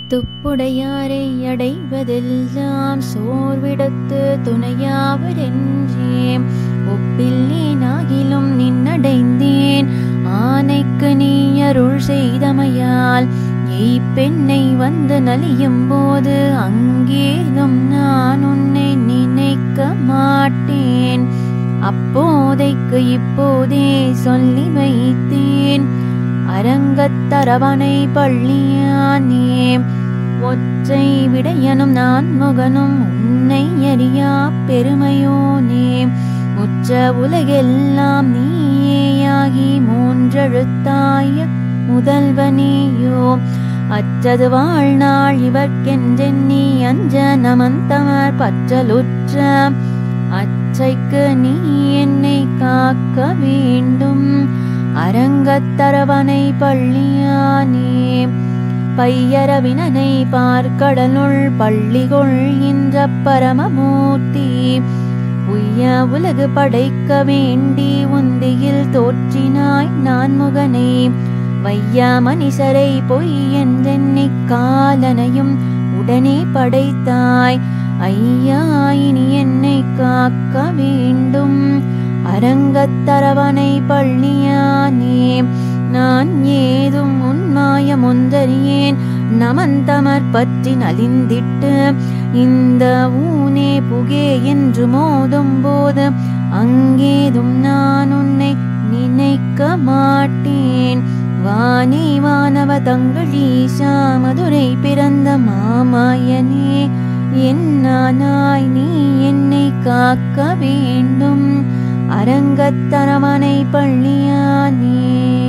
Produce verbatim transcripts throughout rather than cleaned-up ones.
துப்புடையாரை அடைவதெல்லாம் சோர்விடத்து துணையாவரென்றேன். ஒப்பில்லேனாகிலும் நின்னடைந்தேன் ஆனைக்கு நீ அருள் செய்தமையால். எய்ப்பெண்ணை வந்து நலியும் போது அங்கேதும் நான் உன்னை நினைக்க மாட்டேன். அப்போதைக்கு இப்போதே சொல்லி வைத்தேன் அரங்கத்தரவணை பள்ளியானே. ஒற்றை விடையனும் நான் முகனும் உன்னை அறியா பெருமையோனே. உச்ச உலகெல்லாம் நீயேயாகி மூன்றெழுத்தாய முதல்வனேயோ. அற்றது வாழ்நாள் இவர்க்கென்றெண்ணி அஞ்ச நமந்தமர் பற்றலுற்ற அச்சைக்கு நீ என்னை காக்க வேண்டும் அரங்கத்தரவணை பள்ளியானே. பையரவினனை பார்க்கடலுள் பள்ளிகொள் என்ற பரமமூர்த்தி. உய்ய உலகு படைக்க வேண்டி உந்தியில் தோற்றினாய் நான் முகனை. வைய மனிசரை பொய் என்றெண்ணிக் காலனையும் உடனே படைத்தாய். ஐயா இனி என்னை காக்க வேண்டும் அரங்கத்தரவணை பள்ளியானே. நான் ஏதும் உன்மாயம் ஒன்றறியேன் நமந்தமர் பற்றி நலிந்திட்டு. இந்த ஊனே புகே என்று மோதும் போது அங்கேதும் நான் உன்னை நினைக்க மாட்டேன். வானே வானவ தங்கள் ஈசா மதுரை பிறந்த மாமாயனே. என்னானாய் நீ என்னை காக்க வேண்டும் அரங்கத்தரவணை பள்ளியானே.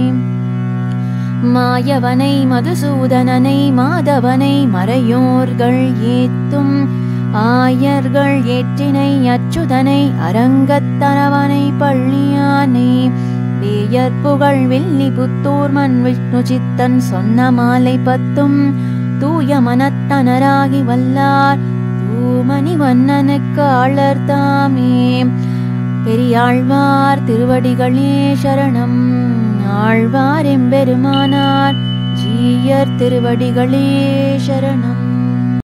மாயவனை மதுசூதனனை மாதவனை மறையோர்கள் ஏத்தும் ஆயர்கள் ஏற்றினை அச்சுதனை அரங்கத்தரவணை பள்ளியானே. வேயர் புகழ் வெள்ளி புத்தூர் மண் விஷ்ணு சித்தன் சொன்ன மாலை பத்தும் தூய மனத்தனராகி வல்லார் தூமணி வண்ணனுக்கு ஆளர் தாமே. பெரியாழ்வார் திருவடிகளே சரணம். ஆழ்வார் எம்பெருமானார் ஜீயர் திருவடிகளே சரணம்.